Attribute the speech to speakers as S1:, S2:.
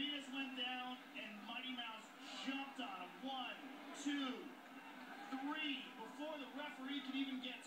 S1: Venus went down, and Mighty Mouse jumped on him. 1, 2, 3. Before the referee could even get